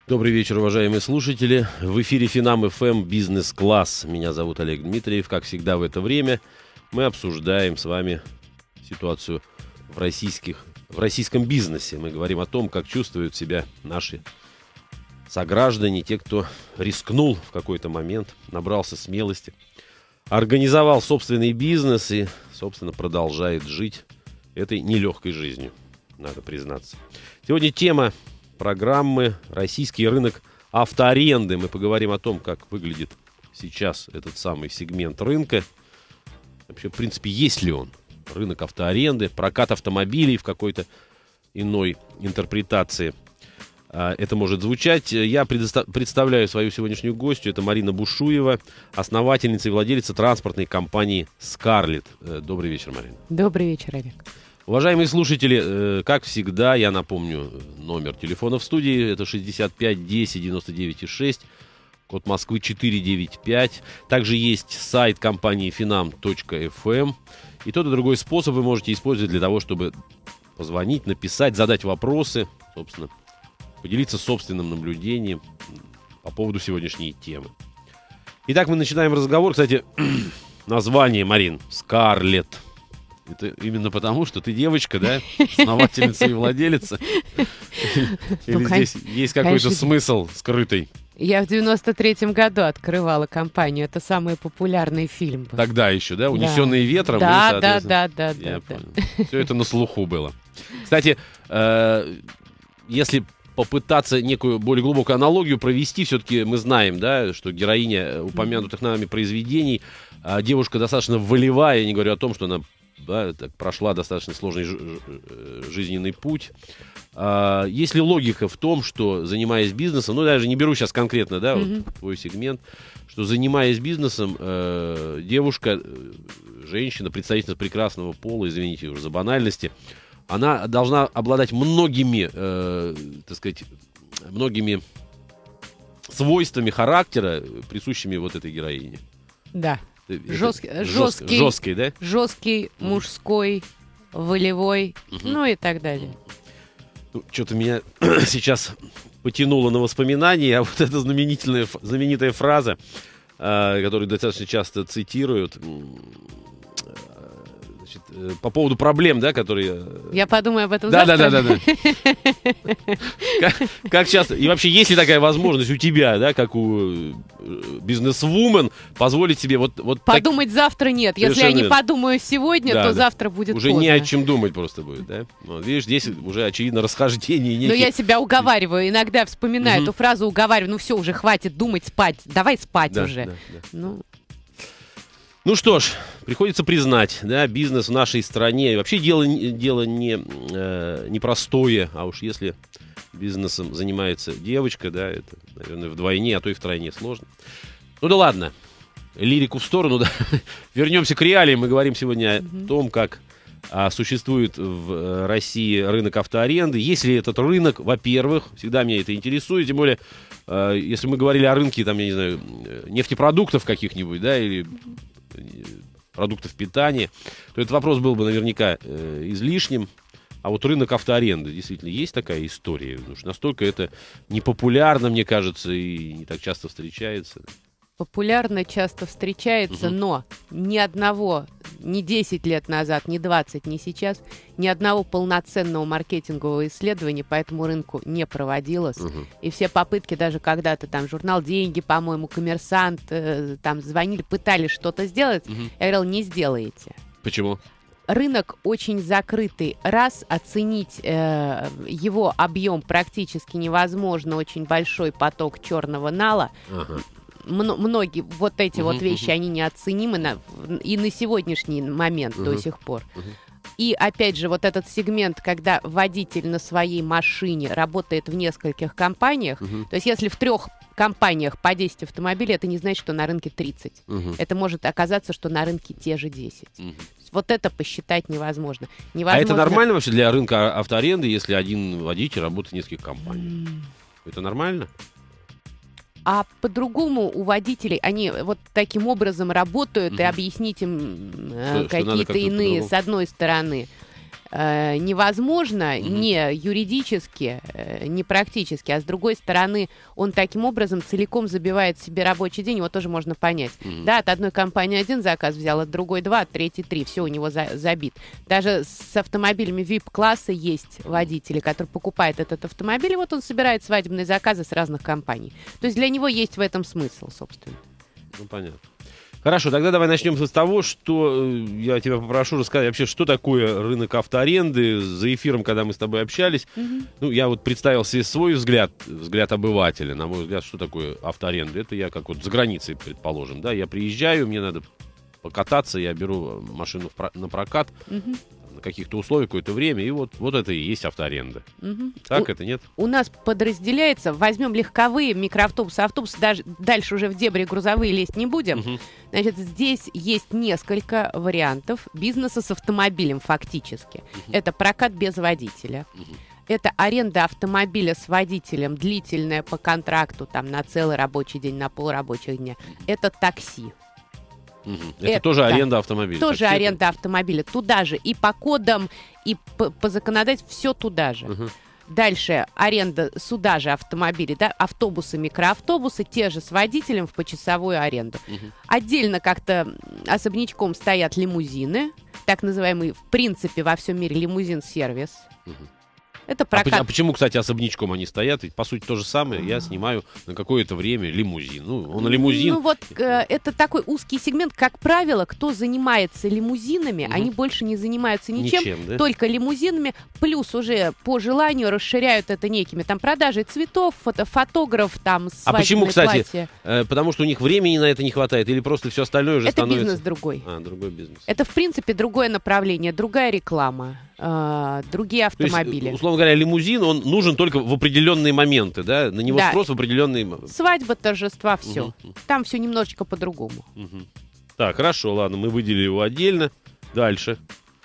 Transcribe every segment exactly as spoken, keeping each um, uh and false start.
Добрый вечер, уважаемые слушатели. В эфире Финам эф эм «Бизнес-класс». Меня зовут Олег Дмитриев. Как всегда в это время мы обсуждаем с вами ситуацию в, российских, в российском бизнесе. Мы говорим о том, как чувствуют себя наши сограждане, те, кто рискнул в какой-то момент, набрался смелости, организовал собственный бизнес и, собственно, продолжает жить этой нелегкой жизнью, надо признаться. Сегодня тема программы «Российский рынок автоаренды». Мы поговорим о том, как выглядит сейчас этот самый сегмент рынка. Вообще, в принципе, есть ли он? Рынок автоаренды, прокат автомобилей в какой-то иной интерпретации. Это может звучать. Я предоста- представляю свою сегодняшнюю гостью. Это Марина Бушуева, основательница и владелица транспортной компании «Скарлетт». Добрый вечер, Марина. Добрый вечер, Олег. Уважаемые слушатели, как всегда, я напомню номер телефона в студии. Это шестьдесят пять десять девяносто девять шесть, код Москвы четыреста девяносто пять. Также есть сайт компании финам точка эф эм. И тот и другой способ вы можете использовать для того, чтобы позвонить, написать, задать вопросы, собственно, поделиться собственным наблюдением по поводу сегодняшней темы. Итак, мы начинаем разговор. Кстати, название, Марин, «Скарлетт». Это именно потому, что ты девочка, да? Основательница и владелица? Или здесь есть какой-то смысл скрытый? Я в девяносто третьем году открывала компанию. Это самый популярный фильм был. Тогда еще, да? «Унесенные ветром». Да, да, да, да. Я понял. Все это на слуху было. Кстати, если попытаться некую более глубокую аналогию провести, все-таки мы знаем, да, что героиня упомянутых нами произведений, девушка достаточно волевая, я не говорю о том, что она да, так, прошла достаточно сложный жизненный путь. А, есть ли логика в том, что, занимаясь бизнесом, ну, даже не беру сейчас конкретно, да, mm-hmm. вот твой сегмент, что, занимаясь бизнесом, э, девушка, женщина, представительница прекрасного пола, извините уже за банальности, она должна обладать многими, э, так сказать, многими свойствами характера, присущими вот этой героине. Да. Жесткий, жест, жесткий, жесткий, да? Жесткий, мужской, волевой, угу. ну и так далее. Ну, что-то меня сейчас потянуло на воспоминания, а вот эта знаменитая, знаменитая фраза, э, которую достаточно часто цитируют, значит, э, по поводу проблем, да, которые... Я подумаю об этом да, завтра. Да, да, да, да. Как, как часто... И вообще, есть ли такая возможность у тебя, да, как у бизнес-вумен, позволить себе вот... вот подумать так... завтра нет. Если я не подумаю сегодня, да, то да. завтра будет уже поздно. Не о чем думать просто будет, да? Вот, видишь, здесь уже, очевидно, расхождение некие... Но я себя уговариваю, иногда вспоминаю угу. эту фразу, уговариваю, ну все, уже хватит думать, спать, давай спать да, уже. Да, да. Ну... Ну что ж, приходится признать, да, бизнес в нашей стране, вообще дело, дело не, э, непростое, а уж если бизнесом занимается девочка, да, это, наверное, вдвойне, а то и втройне сложно. Ну да ладно, лирику в сторону, да, вернемся к реалиям, мы говорим сегодня mm-hmm. о том, как а, существует в России рынок автоаренды, есть ли этот рынок, во-первых, всегда меня это интересует, тем более, э, если мы говорили о рынке, там, я не знаю, нефтепродуктов каких-нибудь, да, или... продуктов питания, то этот вопрос был бы наверняка э, излишним. А вот рынок автоаренды, действительно, есть такая история? Потому что настолько это непопулярно, мне кажется, и не так часто встречается. Популярно часто встречается, угу. но ни одного, ни десять лет назад, ни двадцать, ни сейчас, ни одного полноценного маркетингового исследования по этому рынку не проводилось. Угу. И все попытки, даже когда-то там журнал «Деньги», по-моему, «Коммерсант», э, там звонили, пытались что-то сделать, угу. я говорила, не сделаете. Почему? Рынок очень закрытый. Раз, оценить э, его объем практически невозможно, очень большой поток черного нала. Ага. Многие вот эти uh-huh, вот вещи, uh-huh. они неоценимы на, и на сегодняшний момент uh-huh. до сих пор. Uh-huh. И опять же, вот этот сегмент, когда водитель на своей машине работает в нескольких компаниях, uh-huh. то есть если в трех компаниях по десять автомобилей, это не значит, что на рынке тридцать. Uh-huh. Это может оказаться, что на рынке те же десять. Uh-huh. Вот это посчитать невозможно. невозможно. А это нормально вообще для рынка автоаренды, если один водитель работает в нескольких компаниях? Mm. Это нормально? А по-другому у водителей, они вот таким образом работают, mm-hmm. и объяснить им э, какие-то иные, с одной стороны, э, невозможно Мгм. не юридически, э, не практически, а с другой стороны, он таким образом целиком забивает себе рабочий день, его тоже можно понять. Мгм. Да, от одной компании один заказ взял, от другой два, от третьей три, все у него за- забит. Даже с автомобилями ви ай пи-класса есть водители, которые покупают этот автомобиль, и вот он собирает свадебные заказы с разных компаний. То есть для него есть в этом смысл, собственно. Ну, понятно. Хорошо, тогда давай начнем с того, что э, я тебя попрошу рассказать вообще, что такое рынок автоаренды. За эфиром, когда мы с тобой общались, Мгм. ну, я вот представил себе свой взгляд, взгляд обывателя, на мой взгляд, что такое автоаренда. Это я как вот за границей, предположим, да, я приезжаю, мне надо покататься, я беру машину в про- на прокат Мгм. на каких-то условиях какое-то время, и вот, вот это и есть автоаренда. Мгм. Так У- это, нет? У нас подразделяется, возьмем легковые микроавтобусы, автобусы, даже дальше уже в дебри грузовые лезть не будем. Мгм. Значит, здесь есть несколько вариантов бизнеса с автомобилем фактически. Мгм. Это прокат без водителя. Мгм. Это аренда автомобиля с водителем, длительная по контракту, там, на целый рабочий день, на полрабочих дня. Это такси. Мгм. Это, Это тоже аренда автомобиля. Тоже Такси это- аренда автомобиля. Туда же. И по кодам, и по, по законодательству все туда же. Мгм. Дальше аренда сюда же автомобилей, да, автобусы, микроавтобусы, те же с водителем в почасовую аренду. Мгм. Отдельно как-то м, особнячком стоят лимузины, так называемый, в принципе, во всем мире лимузин-сервис. Мгм. Это А, поч- прокат. а почему, кстати, особнячком они стоят? Ведь, по сути, то же самое. Я снимаю на какое-то время лимузин. Ну, он лимузин. Ну вот э, это такой узкий сегмент. Как правило, кто занимается лимузинами, Мгм. они больше не занимаются ничем, Ничем, да? только лимузинами. Плюс уже по желанию расширяют это некими там продажей цветов, фото, фотограф, там А почему, свадебное кстати, платье. Э, потому что у них времени на это не хватает, или просто все остальное уже Это становится... бизнес другой. А, другой бизнес. Это, в принципе, другое направление, другая реклама, э, другие То есть, автомобили. э, условно говоря, лимузин, он нужен только в определенные моменты, да? На него Да. спрос в определенные... м- Свадьба, торжества, все. Мгм. Там все немножечко по-другому. Мгм. Так, хорошо, ладно, мы выделили его отдельно. Дальше.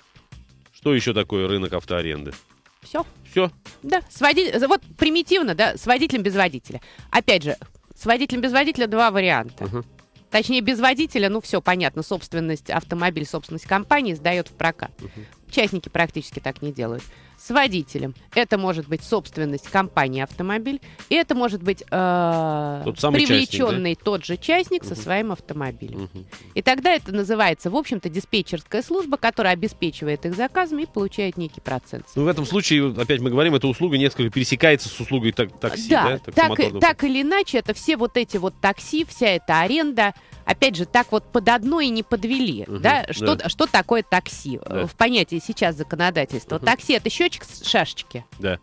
Что еще такое рынок автоаренды? Все. Все? Да, с води- вот примитивно, да, с водителем без водителя. Опять же, с водителем без водителя два варианта. Ага. Точнее, без водителя, ну все понятно, собственность, автомобиль, собственность компании сдает в прокат. Мгм. Частники практически так не делают. С водителем это может быть собственность компании автомобиль, и это может быть э, Тот самый привлеченный тот же частник со Мгм. своим автомобилем. Мгм. И тогда это называется, в общем-то, диспетчерская служба, которая обеспечивает их заказами и получает некий процент. Ну, в этом случае, вот опять мы говорим, эта услуга несколько пересекается с услугой так- такси, да? Да, так, и- Таксомоторного. так или иначе, это все вот эти вот такси, вся эта аренда, опять же, так вот под одно и не подвели, Мгм, да? Что, да. что такое такси? Да. В понятии сейчас законодательства. Мгм. Такси — это счетчик с шашечки. Да.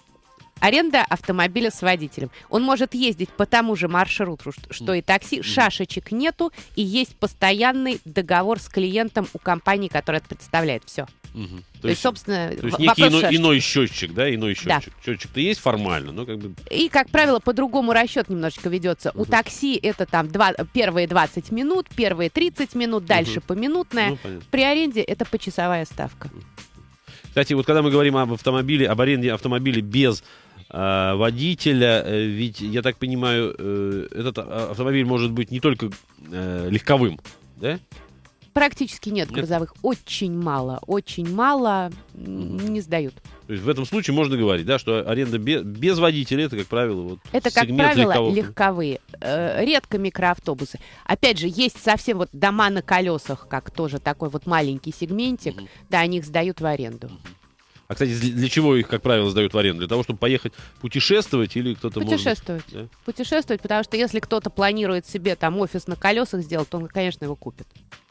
Аренда автомобиля с водителем. Он может ездить по тому же маршруту, что, что и такси. Шашечек нету, и есть постоянный договор с клиентом у компании, которая это представляет. Все. Мгм. То, есть, собственно, То есть в- некий вопрос иной, шашечки. иной счетчик, да, иной Да. счетчик. Счетчик-то есть формально, но как бы... И, как правило, по-другому расчет немножечко ведется. У Мгм. такси это там два, первые двадцать минут, первые тридцать минут, дальше Мгм. поминутная. Ну, понятно. При аренде это почасовая ставка. Кстати, вот когда мы говорим об автомобиле, об аренде автомобиля без а, водителя, э, ведь, я так понимаю, э, этот а, автомобиль может быть не только э, легковым, да? Практически нет Нет? грузовых. Очень мало, очень мало м, Мгм. не сдают. То есть в этом случае можно говорить, да, что аренда бе- без водителя, это, как правило, вот Это, как сегмент правило, легковых. легковые. Э, редко микроавтобусы. Опять же, есть совсем вот дома на колесах, как тоже такой вот маленький сегментик. Мгм. Да, они их сдают в аренду. А, кстати, для для чего их, как правило, сдают в аренду? Для того, чтобы поехать путешествовать или кто-то может... Путешествовать. Да? Путешествовать, потому что если кто-то планирует себе там офис на колесах сделать, то он, конечно, его купит.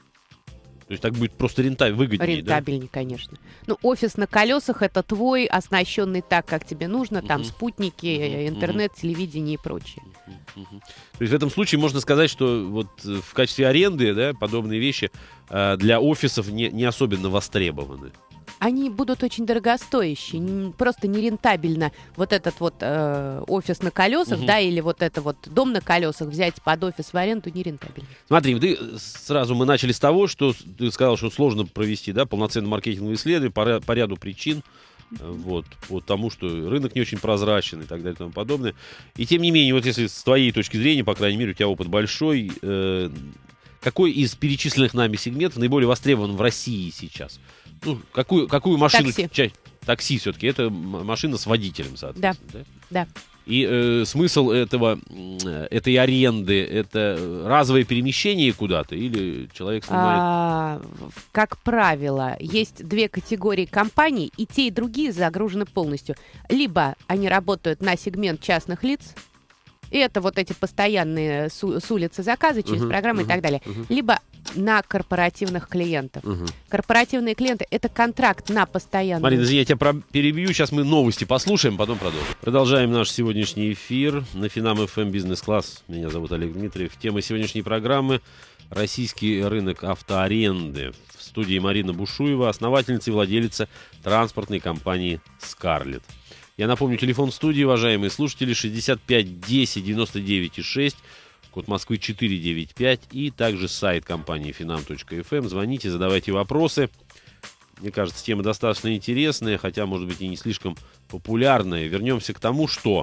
То есть так будет просто рентабельнее, выгоднее, Рентабельнее, конечно. Ну, офис на колесах — это твой, оснащенный так, как тебе нужно, там Мгм. спутники, Мгм. интернет, телевидение и прочее. да? Мгм, мгм. То есть в этом случае можно сказать, что вот э, в качестве аренды, да, подобные вещи э, для офисов не, не особенно востребованы. Они будут очень дорогостоящие, н- просто нерентабельно вот этот вот э, офис на колесах, Мгм. да, или вот это вот дом на колесах взять под офис в аренду нерентабельно. Смотри, ты э, сразу мы начали с того, что с- ты сказал, что сложно провести, да, полноценное маркетинговое исследование по, ря- по ряду причин. Э, Вот, вот тому, что рынок не очень прозрачен и так далее и тому подобное. И тем не менее, вот если с твоей точки зрения, по крайней мере, у тебя опыт большой, э, какой из перечисленных нами сегментов наиболее востребован в России сейчас? ну, какую, какую машину... Такси. Ча- такси все-таки, это машина с водителем, соответственно. Да. Да. И э, смысл этого, этой аренды, это разовое перемещение куда-то или человек снимает... А, как правило, есть две категории компаний, и те, и другие загружены полностью. Либо они работают на сегмент частных лиц, и это вот эти постоянные с, с улицы заказы через uh-huh, программы uh-huh, и так далее. Uh-huh. Либо на корпоративных клиентов. Uh-huh. Корпоративные клиенты — это контракт на постоянную... Марина, извини, я тебя про- перебью. Сейчас мы новости послушаем, потом продолжим. Продолжаем наш сегодняшний эфир на Финам эф эм Бизнес-класс. Меня зовут Олег Дмитриев. Тема сегодняшней программы — российский рынок автоаренды. В студии Марина Бушуева, основательница и владелица транспортной компании «Скарлетт». Я напомню, телефон студии, уважаемые слушатели, шестьдесят пять десять девяносто девять шесть, код Москвы четыре девять пять, и также сайт компании финам точка эф эм. Звоните, задавайте вопросы. Мне кажется, тема достаточно интересная, хотя, может быть, и не слишком популярная. Вернемся к тому, что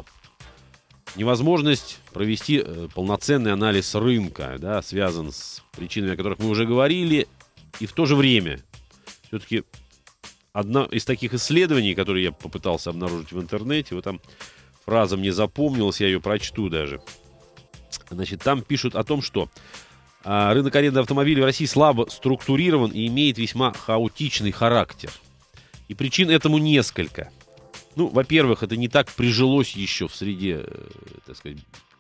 невозможность провести э, полноценный анализ рынка, да, связан с причинами, о которых мы уже говорили, и в то же время все-таки... Одна из таких исследований, которые я попытался обнаружить в интернете, вот там фраза мне запомнилась, я ее прочту даже. Значит, там пишут о том, что а, рынок аренды автомобилей в России слабо структурирован и имеет весьма хаотичный характер. И причин этому несколько. Ну, во-первых, это не так прижилось еще в среде, так сказать,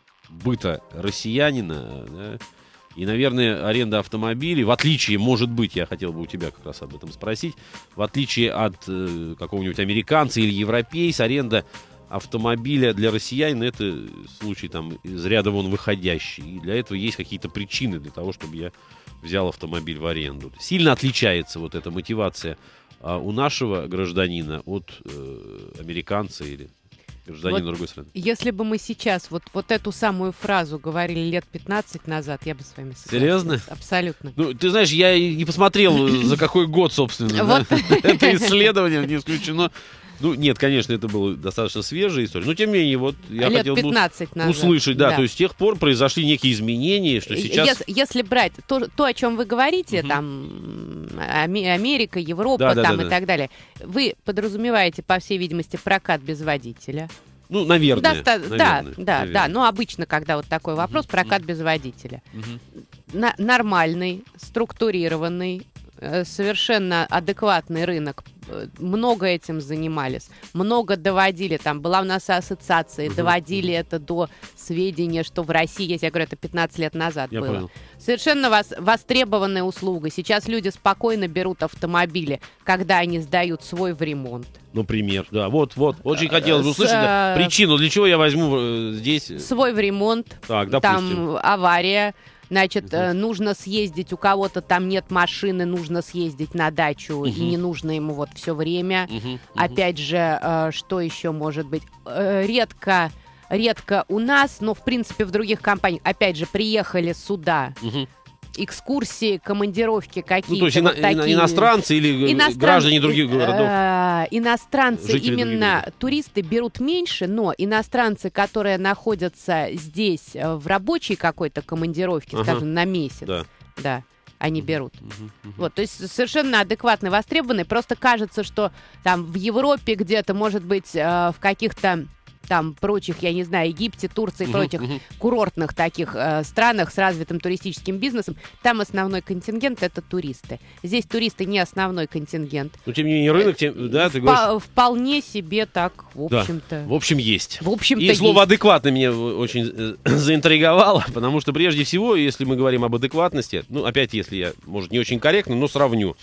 быта россиянина, да? И, наверное, аренда автомобилей, в отличие, может быть, я хотел бы у тебя как раз об этом спросить, в отличие от э, какого-нибудь американца или европейца, аренда автомобиля для россиянина — это случай там из ряда вон выходящий. И для этого есть какие-то причины для того, чтобы я взял автомобиль в аренду. Сильно отличается вот эта мотивация а, у нашего гражданина от э, американца или... гражданин вот другой страны. Если бы мы сейчас вот, вот эту самую фразу говорили лет пятнадцать назад, я бы с вами согласилась. Серьезно? Абсолютно. Ну, ты знаешь, я и не посмотрел, за какой год, собственно, это исследование, не исключено. Ну, нет, конечно, это было достаточно свежая история. Но, тем не менее, вот я лет хотел пятнадцать назад. услышать, да, да, то есть с тех пор произошли некие изменения, что сейчас... Если, если брать то, то, о чем вы говорите, угу. там, Америка, Европа, да, да, там да, и да. так далее, вы подразумеваете, по всей видимости, прокат без водителя. Ну, наверное. Доста- наверное да, да, наверное. да. Но обычно, когда вот такой вопрос, угу. прокат без водителя. Угу. На- нормальный, структурированный, совершенно адекватный рынок, много этим занимались, много доводили, там была у нас ассоциация, uh-huh. доводили uh-huh. это до сведения, что в России есть, я говорю, это пятнадцать лет назад я было. Понял. Совершенно вос- востребованная услуга. Сейчас люди спокойно берут автомобили, когда они сдают свой в ремонт. Например, да, вот, вот, очень хотелось бы услышать да, причину, для чего я возьму здесь... Свой в ремонт, так, допустим. Там авария. Значит, uh-huh. нужно съездить, у кого-то там нет машины, нужно съездить на дачу, uh-huh. и не нужно ему вот все время. Uh-huh. Uh-huh. Опять же, что еще может быть? Редко, редко у нас, но в принципе в других компаниях, опять же, приехали сюда. Uh-huh. Экскурсии, командировки какие-то. Ну, то есть вот ино- такие... иностранцы или иностранцы, граждане других городов? Э, иностранцы, Жители именно туристы берут меньше, но иностранцы, которые находятся здесь в рабочей какой-то командировке, ага. скажем, на месяц, да, да они берут. Uh-huh, uh-huh. Вот, то есть совершенно адекватный, востребованный. Просто кажется, что там в Европе где-то, может быть, э, в каких-то там прочих, я не знаю, Египте, Турции, uh-huh, прочих uh-huh. курортных таких э, странах с развитым туристическим бизнесом, там основной контингент — это туристы. Здесь туристы не основной контингент. Но тем не менее рынок, тем, да, ты Впо- говоришь... Вполне себе так, в общем-то. Да, в общем, есть. В общем-то, И слово есть. «адекватно» меня очень э, заинтриговало, потому что прежде всего, если мы говорим об адекватности, ну, опять, если я, может, не очень корректно, но сравню,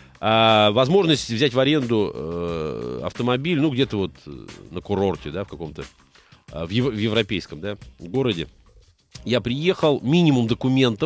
А, возможность взять в аренду э, автомобиль, ну, где-то вот на курорте, да, в каком-то, э, в, ев- в европейском, да, городе. Я приехал, минимум документов,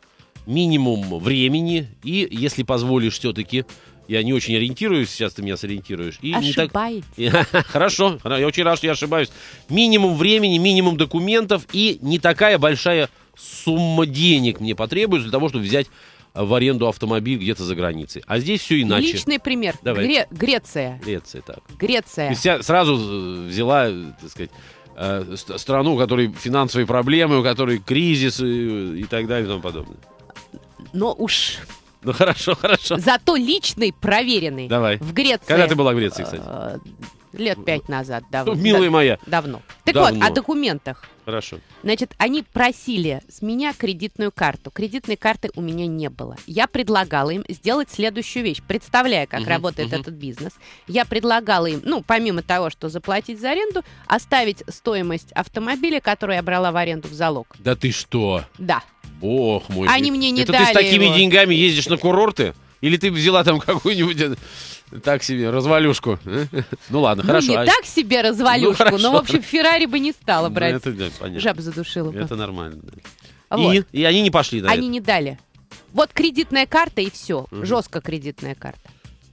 минимум времени, и, если позволишь все-таки, я не очень ориентируюсь, сейчас ты меня сориентируешь. И Ошибаетесь. Не так... Хорошо, я очень рад, что я ошибаюсь. Минимум времени, минимум документов, и не такая большая сумма денег мне потребуется для того, чтобы взять в аренду автомобиль где-то за границей. А здесь все иначе. Личный пример. Гре- Греция. Греция, так. Греция. То есть сразу взяла, так сказать, э, страну, у которой финансовые проблемы, у которой кризис и, и так далее и тому подобное. Но уж... Ну хорошо, хорошо. Зато личный, проверенный. Давай. В Греции. Когда ты была в Греции, кстати? э, Лет пять назад. Давно. Ну, милая моя. Давно. Так Давно. вот, о документах. Хорошо. Значит, они просили с меня кредитную карту. Кредитной карты у меня не было. Я предлагала им сделать следующую вещь. Представляя, как Мгм, работает мгм. этот бизнес, я предлагала им, ну, помимо того, что заплатить за аренду, оставить стоимость автомобиля, который я брала в аренду, в залог. Да ты что? Да. Бог мой. Они мне не Это дали ты с такими его. деньгами ездишь на курорты? Или ты взяла там какую-нибудь, э, так себе, развалюшку? э? Ну ладно, Ну, хорошо. не а- так себе развалюшку, Ну, хорошо. но, в общем, Феррари бы не стала Ну, брать. это, да, понятно. Жаб задушила бы. Это нормально. да. Вот. И? И они не пошли на Они это? не дали. Вот кредитная карта и все. Мгм. Жестко кредитная карта.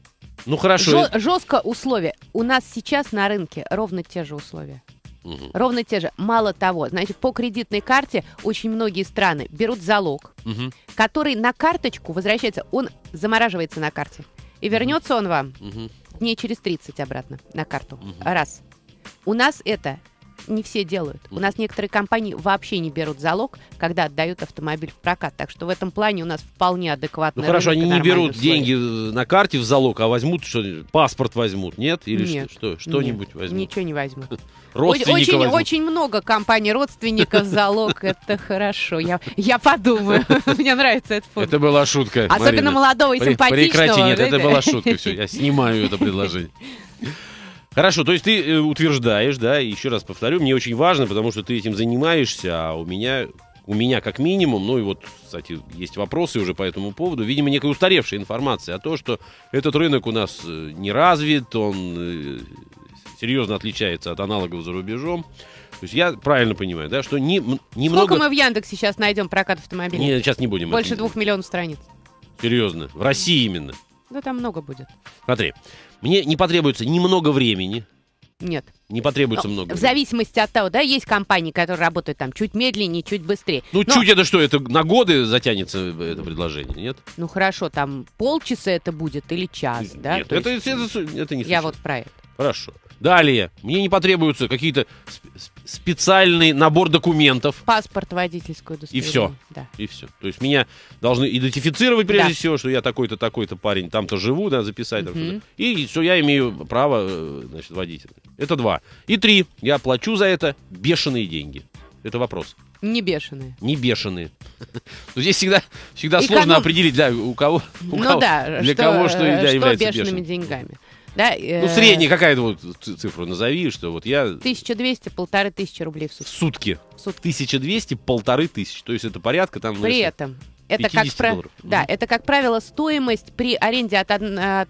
Ну хорошо. Жё- жестко условия. У нас сейчас на рынке ровно те же условия. Мгм. Ровно те же. Мало того, значит, по кредитной карте очень многие страны берут залог, Мгм. который на карточку возвращается, он замораживается на карте. И вернется он вам Мгм. дней через тридцать обратно на карту. Мгм. Раз. У нас это не все делают. У нас некоторые компании вообще не берут залог, когда отдают автомобиль в прокат. Так что в этом плане у нас вполне адекватный Ну хорошо, рынок и они не нормальные берут условия. деньги э, на карте в залог, а возьмут что паспорт возьмут, нет? Или Нет. что? что? Что-нибудь Нет, возьмут? Ничего не возьмут. Родственника Очень, возьмут? очень много компаний родственников залог. Это хорошо. Я, я подумаю. Мне нравится этот фото. Это была шутка, Особенно Марина. молодого и Пре- симпатичного. Прекрати, нет, это знаете. была шутка, все, я снимаю это предложение. Хорошо, то есть ты э, утверждаешь, да, и еще раз повторю, мне очень важно, потому что ты этим занимаешься, а у меня, у меня как минимум, ну и вот, кстати, есть вопросы уже по этому поводу, видимо, некая устаревшая информация о том, что этот рынок у нас э, не развит, он э, серьезно отличается от аналогов за рубежом. То есть я правильно понимаю, да, что не, м- немного... Сколько мы в Яндексе сейчас найдем прокат автомобилей? Не, сейчас не будем. Больше это- двух миллионов страниц. Серьезно, в России именно. Да там много будет. Смотри, мне не потребуется немного времени, Нет. не потребуется Ну, много в времени. зависимости от того, да, есть компании, которые работают там чуть медленнее, чуть быстрее. Ну, Но- чуть это что, это на годы затянется э, это предложение, нет? Ну хорошо, там полчаса это будет или час, да? Нет, То это, есть, это, это, это не Я случайно. вот про это. Хорошо. Далее, мне не потребуется какие-то сп- сп- специальный набор документов, Паспорт, водительское удостоверение. всё. Да. и все. То есть меня должны идентифицировать прежде Да. всего, что я такой-то, такой-то парень, там-то живу, да, записать там Мгм. что-то. И что я имею право, э, значит, водить. Это два. И три. Я плачу за это бешеные деньги. Это вопрос. Не бешеные. Не бешеные. Но здесь всегда, всегда И сложно кому- определить, для, у кого, у Ну кого- да, для что, кого что, э, да, что является бешеными бешеным. деньгами. Да, э, Ну, средняя какая-то вот ц- цифру назови, что вот я тысяча двести, полторы тысячи рублей в в сутки. сутки В сутки. тысяча двести, полторы тысячи. То есть это порядка там... ну, При если- этом это как, пятьдесят пра- долларов. да, Мгм. это, как правило, стоимость при аренде от, од- от,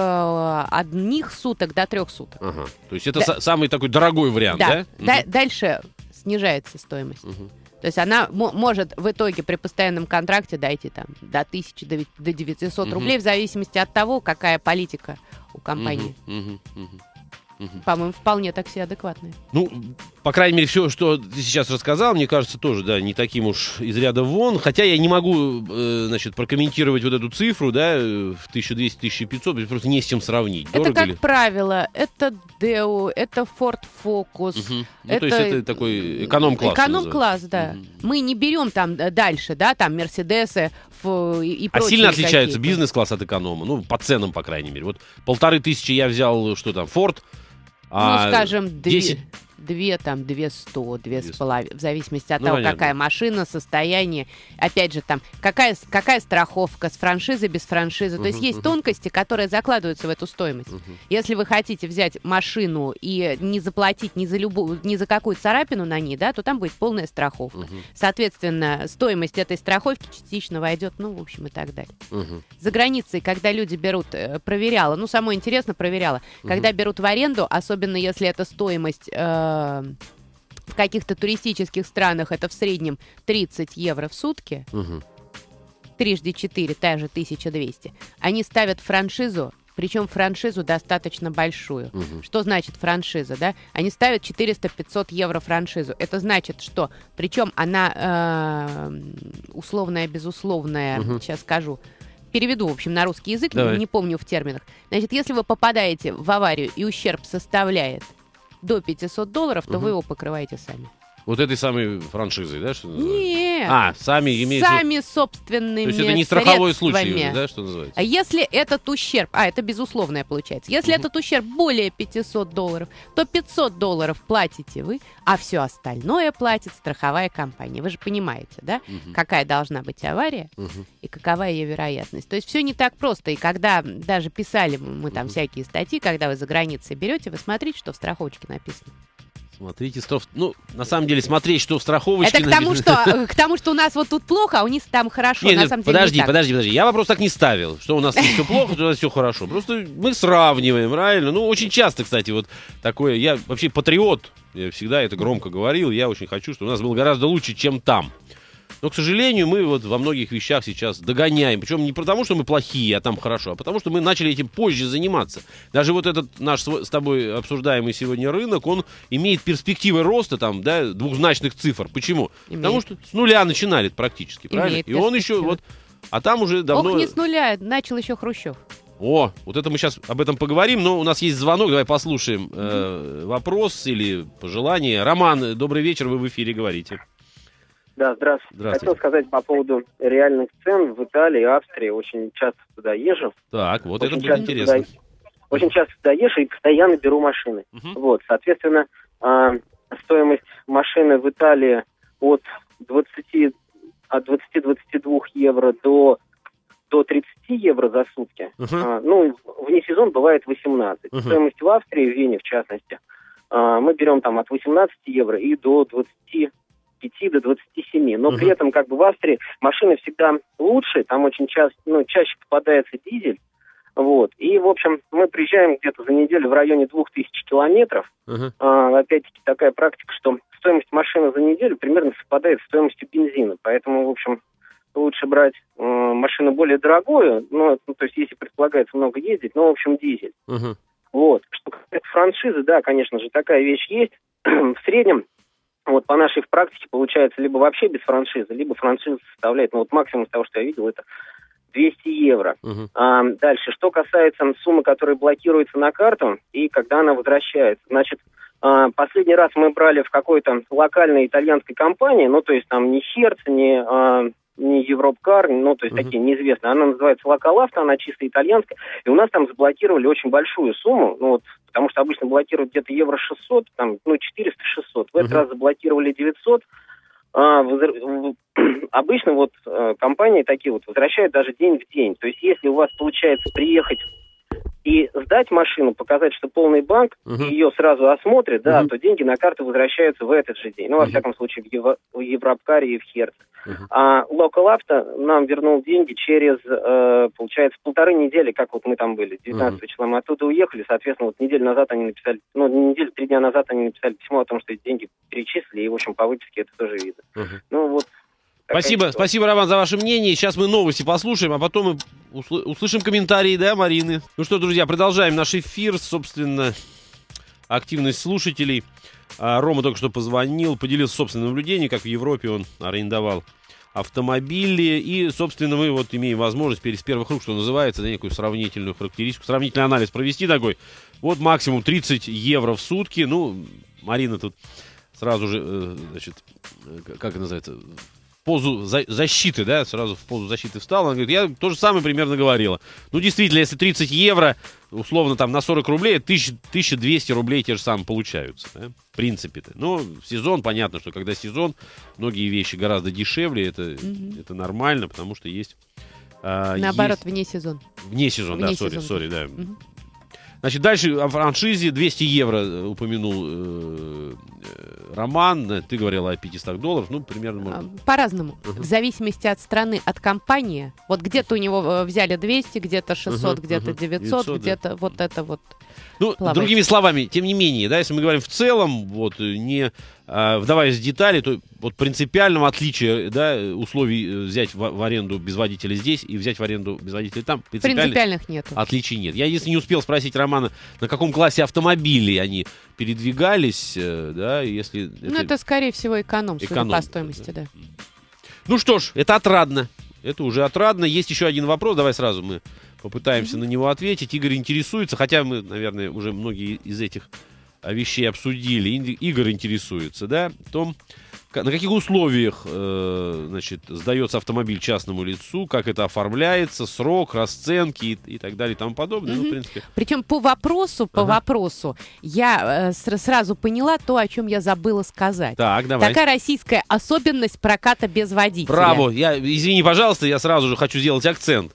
э, одних суток до трех суток. Ага. То есть это Да. са- самый такой дорогой вариант, да? Да. Да- Дальше снижается стоимость. Мгм. То есть она мо- может в итоге при постоянном контракте дойти там, до тысячи, до ви- до девятисот Мгм. рублей, в зависимости от того, какая политика у компании. Мгм, мгм, мгм, мгм. По-моему, вполне такси адекватные. Ну, по крайней мере, все, что ты сейчас рассказал, мне кажется, тоже, да, не таким уж из ряда вон. Хотя я не могу, э, значит, прокомментировать вот эту цифру, да, э, в тысяча двести - тысяча пятьсот, просто не с чем сравнить. Это, Дорого как ли? правило, это Deo, это Ford Focus. Мгм. Ну, то есть это- это такой эконом-класс. что Эконом-класс, да. называется. Мгм. Мы не берем там э, дальше, да, там Мерседесы ф- и, и А прочие сильно отличается какие-то. бизнес-класс от эконома? Ну, по ценам, по крайней мере. Вот полторы тысячи я взял, что там, Ford. Ну, а скажем, две, десять две там, две сто, две с Две сто. половиной, в зависимости от Ну, того, понятно. какая машина, состояние. Опять же, там, какая, с- какая страховка с франшизой, без франшизы. То есть Мгм, есть мгм. тонкости, которые закладываются в эту стоимость. Мгм. Если вы хотите взять машину и не заплатить ни за любую, ни за какую царапину на ней, да, то там будет полная страховка. Мгм. Соответственно, стоимость этой страховки частично войдет, ну, в общем, и так далее. Мгм. За границей, когда люди берут, э, проверяла, ну, самое интересное, проверяла, Мгм. когда берут в аренду, особенно если это стоимость э, в каких-то туристических странах, это в среднем тридцать евро в сутки, Мгм. трижды четыре, та же тысяча двести, они ставят франшизу, причем франшизу достаточно большую. Мгм. Что значит франшиза, да? Они ставят четыреста-пятьсот евро франшизу. Это значит, что, причем она э, условная, безусловная, Мгм. сейчас скажу, переведу, в общем, на русский язык, Давай. не помню в терминах. Значит, если вы попадаете в аварию и ущерб составляет до пятисот долларов, то Мгм. вы его покрываете сами. Вот этой самой франшизой, да, что называется? Нет. А, сами имеются... Сами собственными То есть это не страховой средствами. случай, да, что называется? А если этот ущерб, а это безусловное получается, если Мгм. этот ущерб более пятьсот долларов, то пятьсот долларов платите вы, а все остальное платит страховая компания. Вы же понимаете, да, Мгм. какая должна быть авария Мгм. и какова ее вероятность. То есть все не так просто. И когда даже писали мы там Мгм. всякие статьи, когда вы за границей берете, вы смотрите, что в страховочке написано. Смотрите, строф... ну, на самом деле, смотреть, что в страховочке... Это к тому, написано- что, к тому, что у нас вот тут плохо, а у них там хорошо. Нет, На нет, самом деле подожди, не так. подожди, подожди. Я вопрос так не ставил, что у нас все плохо, что у нас все хорошо. Просто мы сравниваем, правильно? Ну, очень часто, кстати, вот такое... Я вообще патриот, я всегда это громко говорил. Я очень хочу, чтобы у нас было гораздо лучше, чем там. Но, к сожалению, мы вот во многих вещах сейчас догоняем. Причем не потому, что мы плохие, а там хорошо, а потому, что мы начали этим позже заниматься. Даже вот этот наш с тобой обсуждаемый сегодня рынок, он имеет перспективы роста там, да, двухзначных цифр. Почему? Имеет. Потому что с нуля начинали практически, правильно? Имеет И он еще перспективы. вот... А там уже давно... Ох, не с нуля, начал еще Хрущев. О, вот это мы сейчас об этом поговорим, но у нас есть звонок, давай послушаем э, вопрос или пожелание. Роман, добрый вечер, вы в эфире говорите. Да, здравствуйте. Здравствуйте. Хотел сказать по поводу реальных цен в Италии и Австрии. Очень часто туда езжу. Так, вот Очень это будет часто интересно. туда- очень часто туда езжу и постоянно беру машины. Мгм. Вот, соответственно, а, стоимость машины в Италии от двадцати, от двадцати-двадцати двух евро до, до тридцати евро за сутки. Мгм. А, ну, вне сезон бывает восемнадцать. Мгм. Стоимость в Австрии, в Вене в частности, а, мы берем там от восемнадцати евро и до двадцати пяти до двадцати семи. Но Мгм. при этом как бы в Австрии машины всегда лучше, там очень часто, ну, чаще попадается дизель. Вот. И, в общем, мы приезжаем где-то за неделю в районе двух тысяч километров. Ага. А, опять-таки такая практика, что стоимость машины за неделю примерно совпадает с стоимостью бензина. Поэтому, в общем, лучше брать э, машину более дорогую, ну, ну, то есть если предполагается много ездить, но, в общем, дизель. Ага. Вот. Что касается франшизы, да, конечно же, такая вещь есть. В среднем, вот по нашей практике, получается либо вообще без франшизы, либо франшиза составляет, ну, вот максимум того, что я видел, это двести евро. Ага. А, дальше, что касается суммы, которая блокируется на карту, и когда она возвращается. Значит, а, последний раз мы брали в какой-то локальной итальянской компании, ну, то есть там не Hertz, не, а, не Европкар, ну, то есть Мгм. такие неизвестные. Она называется Локалавто, она чисто итальянская. И у нас там заблокировали очень большую сумму, ну, вот, потому что обычно блокируют где-то евро шестьсот, там, ну, четыреста-шестьсот. В этот Мгм. раз заблокировали девятьсот. А, возр- в- обычно вот э, компании такие вот возвращают даже день в день. То есть если у вас получается приехать и сдать машину, показать, что полный банк, Мгм. и ее сразу осмотрят, да, Мгм. то деньги на карту возвращаются в этот же день. Ну, во Мгм. всяком случае, в, Ево- в Европкаре и в Hertz. Мгм. А Локалавто нам вернул деньги через, э, получается, полторы недели, как вот мы там были, девятнадцатого числа мы оттуда уехали, соответственно, вот неделю назад они написали, ну, неделю, три дня назад они написали письмо о том, что эти деньги перечислили, и, в общем, по выписке это тоже видно. Ага. Ну, вот. такая Спасибо, ситуация. спасибо, Роман, за ваше мнение. Сейчас мы новости послушаем, а потом мы усл- услышим комментарии, да, Марины. Ну что, друзья, продолжаем наш эфир, собственно, активность слушателей. А, Рома только что позвонил, поделился собственным наблюдением, как в Европе он арендовал автомобили. И, собственно, мы вот имеем возможность перед с первых рук, что называется, да, некую сравнительную характеристику, сравнительный анализ провести такой. Вот максимум тридцать евро в сутки. Ну, Марина тут сразу же, э, значит, э, как это называется, в позу за- защиты, да, сразу в позу защиты встала. Она говорит, я то же самое примерно говорила. Ну, действительно, если тридцать евро, условно, там, на сорок рублей, тысяча двести рублей те же самые получаются, да, в принципе-то. Но в сезон, понятно, что когда сезон, многие вещи гораздо дешевле, это, Мгм. это нормально, потому что есть... а, Наоборот, есть- вне сезон. Вне сезона, да, Вне сори, сезона. сори, да. Мгм. Значит, дальше о франшизе двести евро э, упомянул э, э, Роман. Э, Ты говорила о пятистах долларах. Ну, примерно А, можно. По-разному. Мгм. В зависимости от страны, от компании. Вот где-то у него э, взяли двести, где-то шестьсот, Мгм, где-то мгм. девятьсот, девятьсот, да. где-то вот это вот. Ну, плавает. другими словами, тем не менее, да, если мы говорим в целом, вот, э, не а, вдаваясь в детали, то вот принципиального отличия, да, условий э, взять в, в аренду без водителя здесь и взять в аренду без водителя там, принципиальных Принципиальных нету. отличий нет. Я, если не успел спросить Романа, на каком классе автомобилей они передвигались, э, да, если... Ну, это, скорее всего, эконом, судя Эконом, по стоимости, да. Ну что ж, это отрадно. Это уже отрадно. Есть еще один вопрос. Давай сразу мы попытаемся на него ответить. Игорь интересуется, хотя мы, наверное, уже многие из этих вещей обсудили. Игорь интересуется, да, в том, на каких условиях, э, значит, сдается автомобиль частному лицу, как это оформляется, срок, расценки и, и так далее и тому подобное. Mm-hmm. Ну, в принципе... Причем по вопросу, по ага. вопросу я э, с- сразу поняла то, о чем я забыла сказать. Так, давай. Такая российская особенность проката без водителя. Браво! Я, извини, пожалуйста, я сразу же хочу сделать акцент.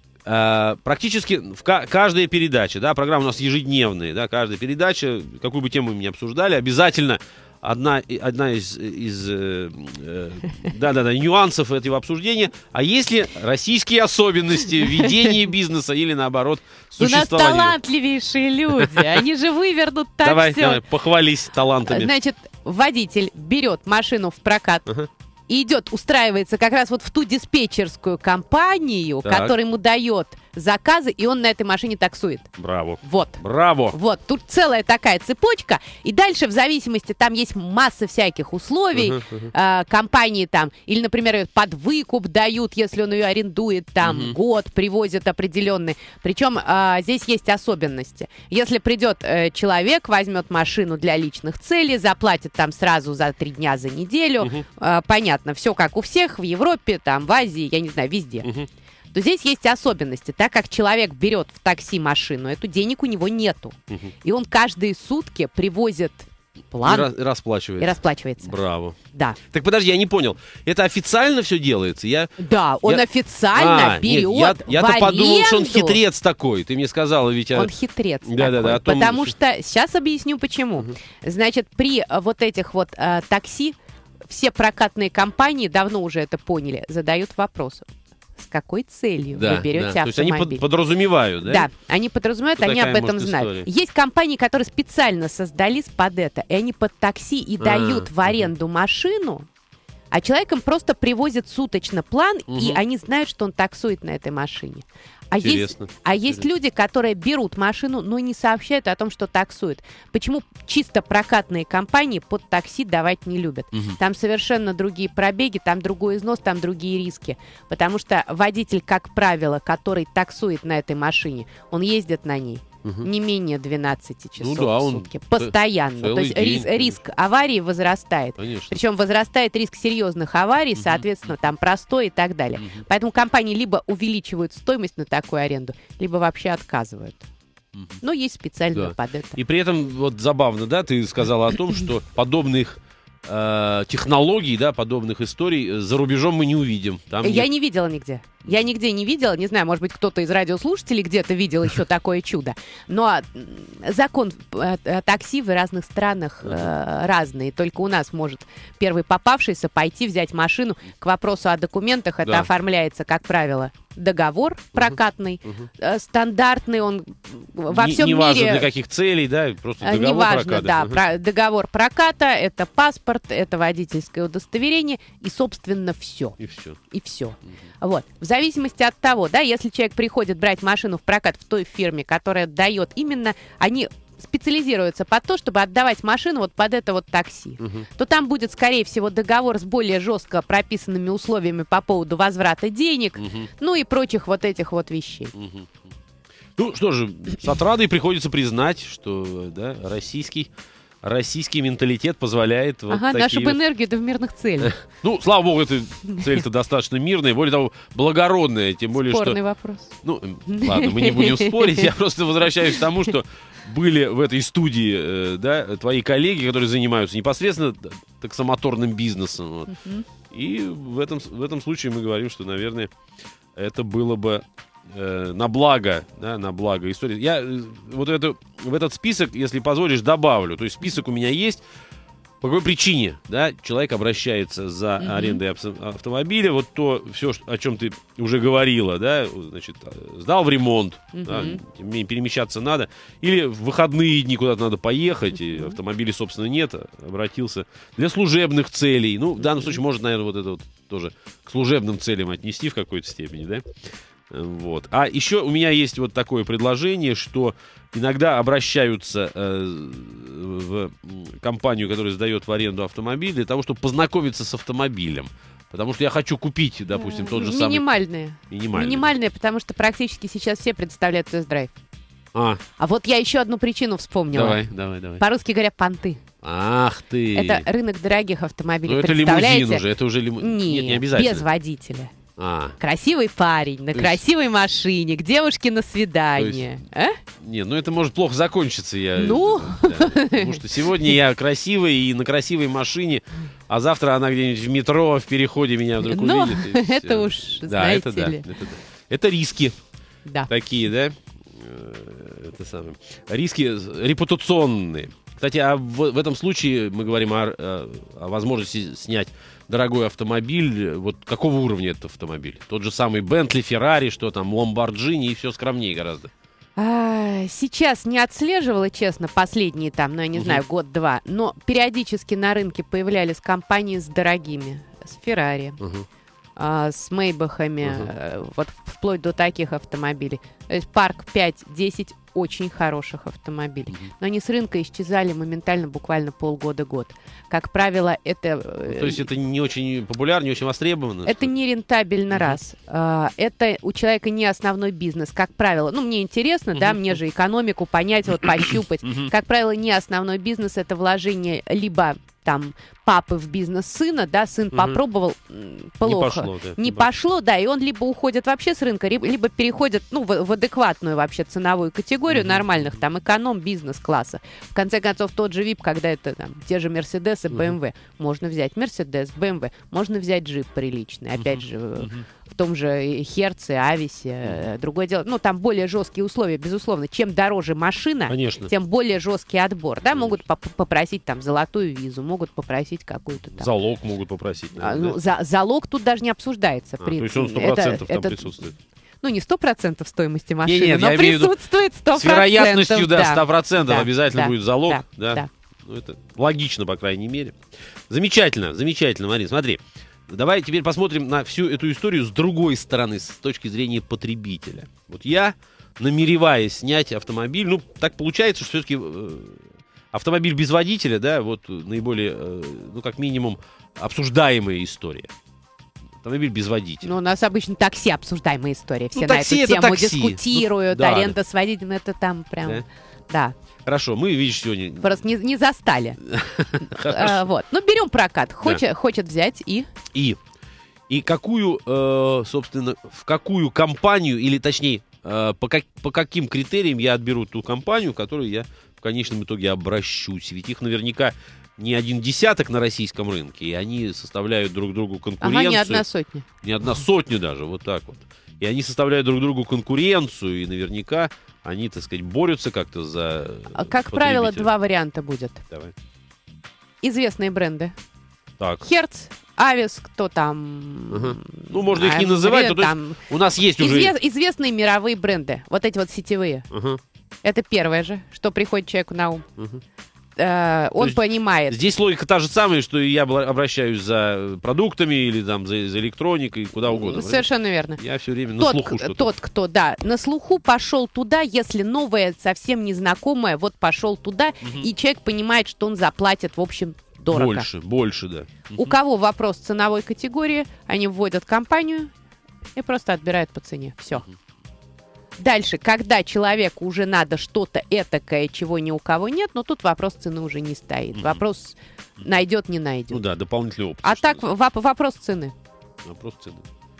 Uh, практически в ка- каждая передача, да, программа у нас ежедневная, да, каждая передача, какую бы тему мы ни обсуждали, обязательно одна, одна из, из э, э, да, да, да, нюансов этого обсуждения, а если российские особенности ведения бизнеса или наоборот существования. У нас талантливейшие люди, они же вывернут так давай, все. Давай, похвались талантами. Значит, водитель берет машину в прокат, uh-huh. и идет, устраивается как раз вот в ту диспетчерскую компанию, так. которая ему дает заказы, и он на этой машине таксует. Браво. Вот. Браво. Вот. Тут целая такая цепочка, и дальше в зависимости, там есть масса всяких условий, uh-huh, uh-huh. Э, компании там, или, например, под выкуп дают, если он ее арендует, там, uh-huh. год привозят определенный. Причем э, здесь есть особенности. Если придет э, человек, возьмет машину для личных целей, заплатит там сразу за три дня, за неделю, uh-huh. э, понятно, все как у всех в Европе, там, в Азии, я не знаю, везде. Uh-huh. То здесь есть особенности. Так как человек берет в такси машину, эту денег у него нету. Угу. И он каждые сутки привозит план и, ra- расплачивается. и расплачивается. Браво. Да. Так подожди, я не понял. Это официально все делается? Я... Да, он я... официально а, берет нет, я, Я-то в подумал, что он хитрец такой. Ты мне сказала, ведь... Он хитрец да, такой. Да, да, том... Потому что... Сейчас объясню, почему. Угу. Значит, при вот этих вот э, такси все прокатные компании, давно уже это поняли, задают вопрос. С какой целью да, вы берете да. автомобиль? То есть они подразумевают, да? Да, они подразумевают, Что они такая, об этом может, знают. история? Есть компании, которые специально создались под это, и они под такси и а, дают в аренду угу. машину, а человек им просто привозит суточно план, угу. и они знают, что он таксует на этой машине. А есть, а есть люди, которые берут машину, но не сообщают о том, что таксуют. Почему чисто прокатные компании под такси давать не любят? Угу. Там совершенно другие пробеги, там другой износ, там другие риски. Потому что водитель, как правило, который таксует на этой машине, он ездит на ней угу. не менее двенадцати часов ну да, в сутки. Постоянно. То есть рис, риск аварии возрастает. Конечно. Причем возрастает риск серьезных аварий, угу. соответственно, там простой и так далее. Угу. Поэтому компании либо увеличивают стоимость на такую аренду, либо вообще отказывают. Угу. Но есть специально да. под это. И при этом, вот забавно, да, ты сказала о том, что подобных э, технологий, да, подобных историй за рубежом мы не увидим. Там Я нет... не видела нигде. Я нигде не видела, не знаю, может быть, кто-то из радиослушателей где-то видел еще такое чудо. Но закон такси в разных странах э, разный. Только у нас может первый попавшийся пойти взять машину. К вопросу о документах это да. оформляется, как правило, договор прокатный, uh-huh. Uh-huh. стандартный, он во всем не, не мире... важно для каких целей, да, просто договор не важно, проката. да, uh-huh. про, договор проката, это паспорт, это водительское удостоверение и, собственно, все. И все. И все. Uh-huh. Вот. В зависимости от того, да, если человек приходит брать машину в прокат в той фирме, которая дает именно, они специализируются под то, чтобы отдавать машину вот под это вот такси, uh-huh. то там будет, скорее всего, договор с более жестко прописанными условиями по поводу возврата денег, uh-huh. ну и прочих вот этих вот вещей. Uh-huh. Ну что же, с отрадой приходится признать, что да, российский Российский менталитет позволяет вот ага, такие... наша бы энергия-то в мирных целях. Ну, слава богу, эта цель-то достаточно мирная, более того, благородная, тем более, что... Спорный вопрос. Ну, ладно, мы не будем спорить, я просто возвращаюсь к тому, что были в этой студии, э, да, твои коллеги, которые занимаются непосредственно таксомоторным бизнесом. Вот. Uh-huh. И в этом, в этом случае мы говорим, что, наверное, это было бы э, на благо, да, на благо истории. Я э, вот это, в этот список, если позволишь, добавлю. То есть список у меня есть. По какой причине, да, человек обращается за mm-hmm. арендой автомобиля, вот то, все, о чем ты уже говорила, да, значит, сдал в ремонт, mm-hmm. да, перемещаться надо, или в выходные дни куда-то надо поехать, mm-hmm. и автомобиля, собственно, нет, обратился для служебных целей, ну, в данном случае можно, наверное, вот это вот тоже к служебным целям отнести в какой-то степени, да. Вот. А еще у меня есть вот такое предложение, что иногда обращаются э, в компанию, которая сдает в аренду автомобиль, для того, чтобы познакомиться с автомобилем. Потому что я хочу купить, допустим, тот же самый... Минимальные. Минимальные. Минимальные, потому что практически сейчас все представляют тест-драйв. А, А вот я еще одну причину вспомнила. давай, давай, давай. По-русски говоря, понты. Ах ты. Это рынок дорогих автомобилей. Ну, это Представляете? лимузин уже, это уже лимузин. Не, Нет, не обязательно. без водителя. А, Красивый парень на То есть- красивой машине, к девушке на свидание. А? не, ну это может плохо закончиться. Я, Ну? да, потому что сегодня я красивый и на красивой машине, а завтра она где-нибудь в метро, в переходе меня вдруг Ну, увидит. и это всё. уж, да, знаете это, да, ли. это да. Это риски Да. такие, да? Э, Это самое. Риски репутационные. Кстати, а в, в этом случае мы говорим о, о- о возможности снять дорогой автомобиль. Вот какого уровня этот автомобиль? Тот же самый Бентли, Феррари, что там, Ламборджини, и все скромнее гораздо. А, сейчас не отслеживала, честно, последние там, ну, я не Мгм. знаю, год-два, но периодически на рынке появлялись компании с дорогими, с Феррари, Мгм. а, с Мейбахами, Мгм. э, вот вплоть до таких автомобилей. То есть парк пять-десять очень хороших автомобилей. Мгм. Но они с рынка исчезали моментально, буквально полгода-год. Как правило, это... э, То есть это не очень популярно, не очень востребовано? это не рентабельно, Мгм. раз. А, это у человека не основной бизнес, как правило. Ну, мне интересно, да, Мгм. мне же экономику понять, вот пощупать. Мгм. Как правило, не основной бизнес, это вложение либо там папы в бизнес сына, да, сын Мгм. попробовал, м, Не плохо. пошло, да. Не пошло, да, и он либо уходит вообще с рынка, ри- либо переходит, ну, в, в адекватную вообще ценовую категорию Мгм. нормальных, там, эконом, бизнес-класса. В конце концов, тот же ви ай пи, когда это там те же Мерседес и Мгм. бэ эм вэ. Можно взять Мерседес, бэ эм вэ, можно взять джип приличный, опять Мгм. же, э, Мгм. в том же Херце, Ависе, э, другое дело. Ну, там более жесткие условия, безусловно. Чем дороже машина, Конечно. тем более жесткий отбор, да, Конечно. могут поп- попросить там золотую визу, могут попросить какую-то там... Залог могут попросить. А, наверное, ну, да? за- залог тут даже не обсуждается. А, При- то есть он сто это- процентов там это, присутствует. Ну, не сто процентов стоимости машины, Не-нет, но я имею в виду присутствует сто процентов. С вероятностью, да, сто процентов да, обязательно да, будет залог. да, Да, да. Ну, это логично, по крайней мере. Замечательно, замечательно, Марин. Смотри, давай теперь посмотрим на всю эту историю с другой стороны, с точки зрения потребителя. Вот я, намереваясь снять автомобиль, ну, так получается, что все-таки э, автомобиль без водителя, да, вот наиболее, э, ну, как минимум, обсуждаемая история. Автомобиль без водителя. Ну, у нас обычно такси обсуждаемая история. Все Ну, на такси эту это тему такси. дискутируют. Ну, да, аренда с водителем, это там прям... Да? Да. Хорошо, мы, видишь, сегодня... Просто не, не застали. Хорошо. А, вот. Ну, берем прокат. Хочет, хочет взять и... И, и какую, э, собственно, в какую компанию, или точнее, э, по, как, по каким критериям я отберу ту компанию, в которую я в конечном итоге обращусь. Ведь их наверняка не один десяток на российском рынке, и они составляют друг другу конкуренцию. Ага, не одна сотня. Не одна сотня даже, вот так вот. И они составляют друг другу конкуренцию, и наверняка они, так сказать, борются как-то за А, Как правило, потребителя. два варианта будет. Давай. Известные бренды. Так. Херц, Авис, кто там... Ага. Ну, можно их не а, называть, э, но то есть там у нас есть уже... изве- известные мировые бренды. Вот эти вот сетевые. Ага, Это первое же, что приходит человеку на ум. ага. Э, он есть понимает. Здесь логика та же самая, что и я бла- обращаюсь за продуктами или там за, за электроникой, куда угодно. Совершенно верно. Я все время на Тот, слуху к- что-то. тот, кто, да, на слуху пошел туда, если новое, совсем незнакомое, вот пошел туда, Мгм. и человек понимает, что он заплатит, в общем, дорого. Больше, больше, да. У кого вопрос ценовой категории, они вводят компанию и просто отбирают по цене. Все. Мгм. Дальше, когда человеку уже надо что-то этакое, чего ни у кого нет, но тут вопрос цены уже не стоит. Мгм. Вопрос найдет, не найдет. Ну да, дополнительный опыт. а что так называется. воп- вопрос цены. Вопрос цены.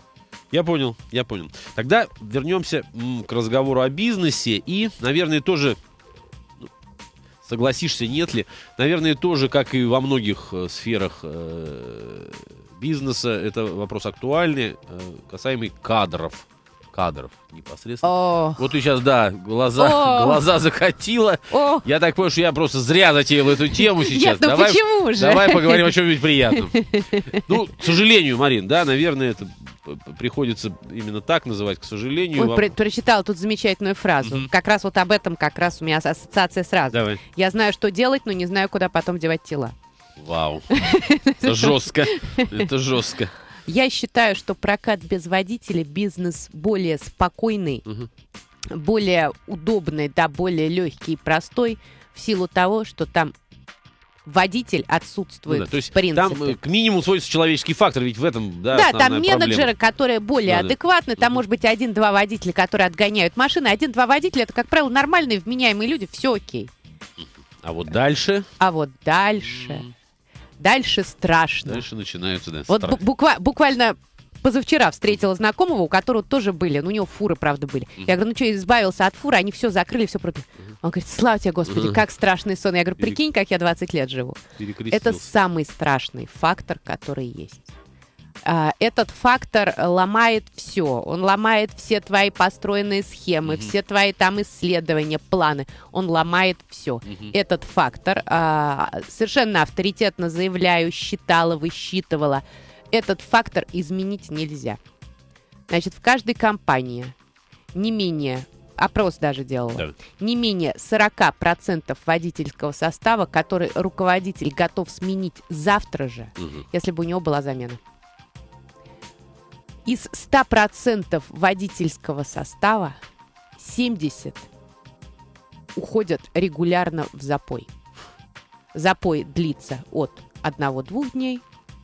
Я понял, я понял. Тогда вернемся м, к разговору о бизнесе и, наверное, тоже, ну, согласишься, нет ли, наверное, тоже, как и во многих э, сферах э, бизнеса, это вопрос актуальный, э, касаемый кадров. Кадров непосредственно. О, Вот ты сейчас, да, глаза, О. глаза закатила. о, Я так понял, что я просто зря затеял эту тему сейчас. нет, ну давай, почему же? давай поговорим о чем-нибудь приятном. Ну, к сожалению, Марин, да, наверное, это п- п- приходится именно так называть, к сожалению. Ой, Вам- про- прочитала тут замечательную фразу. Мгм. Как раз вот об этом как раз у меня ас- ассоциация сразу. Давай. Я знаю, что делать, но не знаю, куда потом девать тела. Вау. Это жестко. Это жестко. Я считаю, что прокат без водителя бизнес более спокойный, Мгм. более удобный, да, более легкий и простой в силу того, что там водитель отсутствует, Ну да, то есть в принципе. там э, к минимуму сводится человеческий фактор, ведь в этом, да, Да, основная там менеджеры, проблема. которые более Да, да. адекватны, там Мгм. может быть один-два водителя, которые отгоняют машины, один-два водителя, это, как правило, нормальные, вменяемые люди, все окей. А вот дальше, А вот дальше, дальше страшно. дальше начинаются, да, Вот страхи. бу- буква- буквально позавчера встретила знакомого, у которого тоже были, ну, у него фуры, правда, были. Я говорю, ну что, избавился от фуры, они все закрыли, все продали. Он говорит, слава тебе, Господи, Мгм. как страшный сон. Я говорю, прикинь, как я двадцать лет живу. Это Перекрестился. самый страшный фактор, который есть. А, Этот фактор ломает все. Он ломает все твои построенные схемы, Мгм. все твои там исследования, планы. Он ломает все. Мгм. Этот фактор, а, совершенно авторитетно заявляю, считала, высчитывала, этот фактор изменить нельзя. Значит, в каждой компании не менее, опрос даже делала, Да. не менее сорок процентов водительского состава, который руководитель готов сменить завтра же, Мгм. если бы у него была замена. Из ста процентов водительского состава семьдесят уходят регулярно в запой. Запой длится от одного-двух дней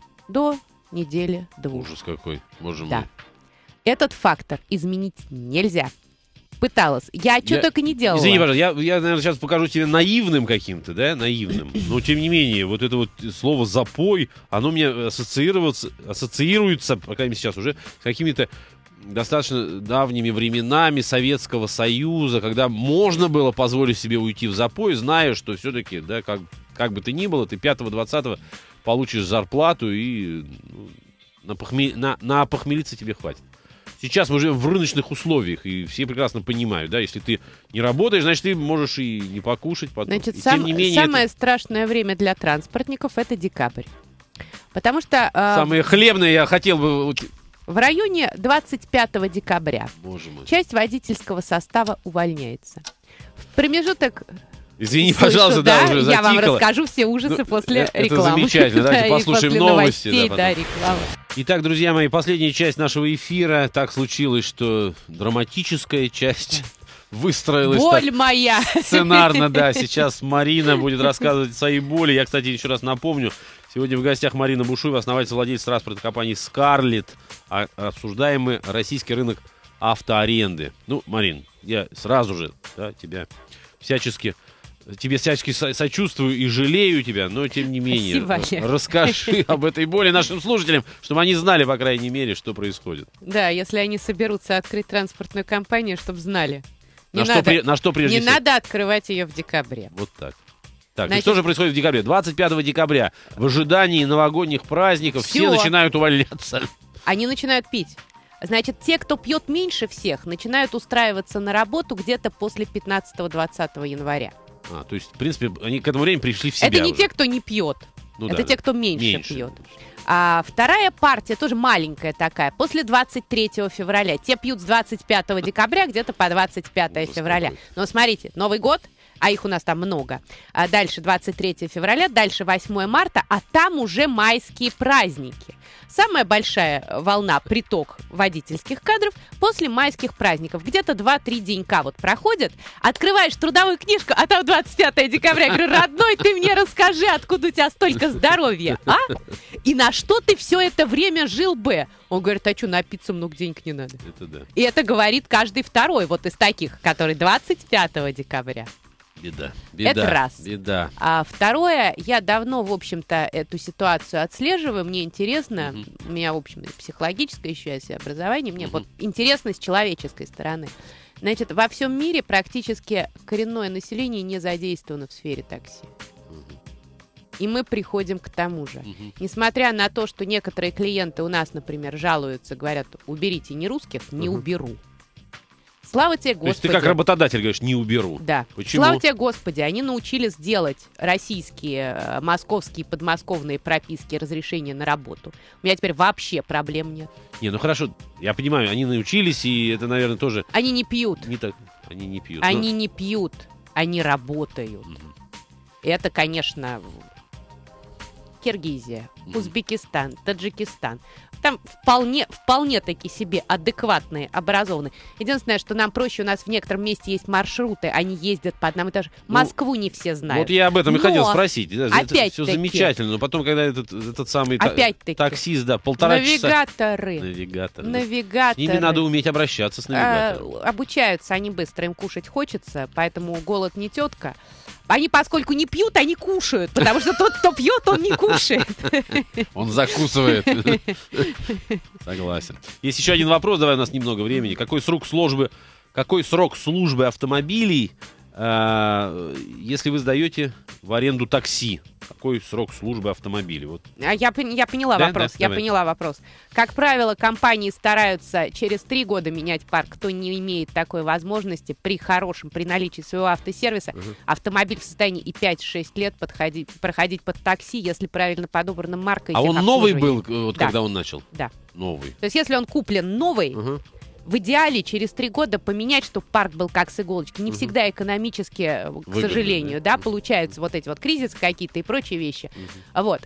до недели-двух. Ужас какой, боже мой. Да. Этот фактор изменить нельзя. Пыталась. Я что Я- только не делала. Извини, пожалуйста, я, я, наверное, сейчас покажу тебе наивным каким-то, да, наивным. Но, тем не менее, вот это вот слово «запой», оно мне ассоциируется, ассоциируется, по крайней мере, сейчас уже, с какими-то достаточно давними временами Советского Союза, когда можно было позволить себе уйти в запой, зная, что все-таки, да, как, как бы ты ни было, ты пятого-двадцатого получишь зарплату и ну, на, похме- на, на похмелиться тебе хватит. Сейчас мы живем в рыночных условиях, и все прекрасно понимают, да, если ты не работаешь, значит, ты можешь и не покушать потом. Значит, И сам- тем не менее, самое это страшное время для транспортников — это декабрь. Потому что э, самое хлебное я хотел бы... вот- в районе двадцать пятого декабря Боже мой. часть водительского состава увольняется. В промежуток... Извини, Слышу, пожалуйста, да, уже я вам затикало. расскажу все ужасы Ну, после это- это рекламы. замечательно. Давайте Да, и послушаем после новости, да, новостей, потом. да, реклама. Итак, друзья мои, последняя часть нашего эфира. Так случилось, что драматическая часть выстроилась так Боль моя! сценарно, да. Сейчас Марина будет рассказывать свои боли. Я, кстати, еще раз напомню, сегодня в гостях Марина Бушуева, основатель, владелец транспортной компании «Скарлетт». А обсуждаемый российский рынок автоаренды. Ну, Марин, я сразу же, да, тебя всячески... Тебе всячески со- сочувствую и жалею тебя, но тем не менее, Спасибо, Олег. расскажи об этой боли нашим слушателям, чтобы они знали, по крайней мере, что происходит. Да, если они соберутся открыть транспортную компанию, чтобы знали. Не На что, надо, при- на что прежде не всего? надо открывать ее в декабре. Вот так. Так, Значит- и что же происходит в декабре? двадцать пятого декабря, в ожидании новогодних праздников, все Всё. начинают увольняться. Они начинают пить. Значит, те, кто пьет меньше всех, начинают устраиваться на работу где-то после пятнадцатого-двадцатого января. А, то есть, в принципе, они к этому времени пришли в себя Это не уже. те, кто не пьет. Ну Это да, те, да. кто меньше, Меньше. пьет. А вторая партия, тоже маленькая такая, после двадцать третьего февраля. Те пьют с двадцать пятого декабря где-то по двадцать пятое Ужас февраля. какой. Но смотрите, Новый год, а их у нас там много. А дальше двадцать третьего февраля, дальше восьмое марта, а там уже майские праздники. Самая большая волна, приток водительских кадров после майских праздников. Где-то два-три денька вот проходят. Открываешь трудовую книжку, а там двадцать пятого декабря. Я говорю, родной, ты мне расскажи, откуда у тебя столько здоровья, а? И на что ты все это время жил бы? Он говорит, а что, напиться много денег не надо. Это да. И это говорит каждый второй вот из таких, который двадцать пятого декабря. Беда. Беда. Это раз. Беда. А второе, я давно, в общем-то, эту ситуацию отслеживаю. Мне интересно, Мгм. у меня, в общем, и психологическое еще есть образование, мне Мгм. вот интересно с человеческой стороны. Значит, во всем мире практически коренное население не задействовано в сфере такси. Мгм. И мы приходим к тому же. Мгм. Несмотря на то, что некоторые клиенты у нас, например, жалуются, говорят, уберите не русских, не Мгм. уберу. Слава тебе, То есть ты Господи. как работодатель говоришь, не уберу. Да. Почему? Слава тебе, Господи, они научились делать российские, э, московские, подмосковные прописки, разрешения на работу. У меня теперь вообще проблем нет. Не, ну хорошо, я понимаю, они научились, и это, наверное, тоже Они не пьют. не так. Они не пьют. Они не пьют. Они работают. Но- Мгм. Это, конечно, Киргизия, Мгм. Узбекистан, Таджикистан. Там вполне, вполне таки себе адекватные, образованные. Единственное, что нам проще, у нас в некотором месте есть маршруты, они ездят по одному и тому же. Ну, Москву не все знают. Вот я об этом и Но хотел спросить. Да, это опять-таки- все замечательно, но потом, когда этот, этот самый та- Опять-таки. таксист, да, полтора часа... Навигаторы. Навигатор. да. С Навигаторы. ними надо уметь обращаться с навигатором. А, обучаются они быстро, им кушать хочется, поэтому голод не тетка. Они, поскольку не пьют, они кушают, потому что тот, кто пьет, он не кушает. Он закусывает. Согласен. Есть еще один вопрос, давай, у нас немного времени. Какой срок службы, какой срок службы автомобилей, а, если вы сдаете в аренду такси? Какой срок службы автомобилей? Вот. А я, пон- я поняла Да, вопрос, да, я давай. поняла вопрос. Как правило, компании стараются через три года менять парк. Кто не имеет такой возможности, при хорошем, при наличии своего автосервиса, Мгм. автомобиль в состоянии и пять-шесть лет подходить, проходить под такси, если правильно подобрана марка и А он новый был, техобслуживание. э, вот Да. когда он начал? Да. Новый. То есть если он куплен новый, Мгм. в идеале через три года поменять, чтобы парк был как с иголочки. Не Мгм. всегда экономически, э, к Выгодно, сожалению, да? да, получаются вот эти вот кризисы какие-то и прочие вещи. Мгм. Вот.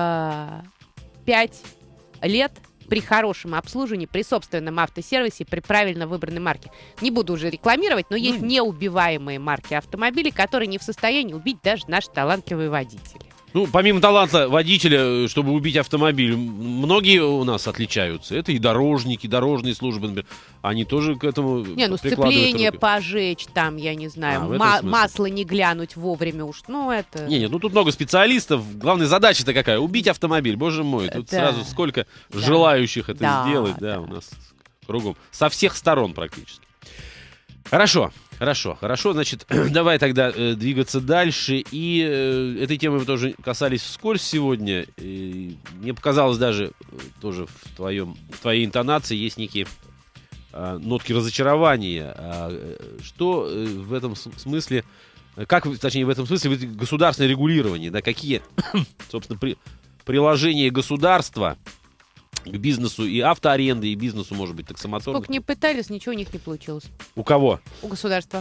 э, Пять лет при хорошем обслуживании, при собственном автосервисе, при правильно выбранной марке. Не буду уже рекламировать, но есть Ну, неубиваемые марки автомобилей, которые не в состоянии убить даже наши талантливые водители. Ну, помимо таланта водителя, чтобы убить автомобиль, м- многие у нас отличаются. Это и дорожники, дорожные службы, например. Они тоже к этому Не, ну прикладывают сцепление руки. пожечь, там, я не знаю, А, в этом ма- смысле. масло не глянуть вовремя уж, ну это... Не, нет, ну тут много специалистов. Главная задача-то какая? Убить автомобиль, боже мой. Тут Да. сразу сколько Да. желающих это Да, сделать, да, да. у нас кругом. Со всех сторон практически. Хорошо, хорошо, хорошо. Значит, давай тогда э, двигаться дальше. И э, этой темы мы тоже касались вскользь сегодня. И мне показалось даже э, тоже в, твоем, в твоей интонации есть некие э, нотки разочарования. А, э, что э, в этом с- смысле, э, как, вы- точнее, в этом смысле вы- государственное регулирование, да, какие, собственно, при, приложения государства к бизнесу и автоаренды, и бизнесу, может быть, таксомоторных. Сколько не пытались, ничего у них не получилось. У кого? У государства.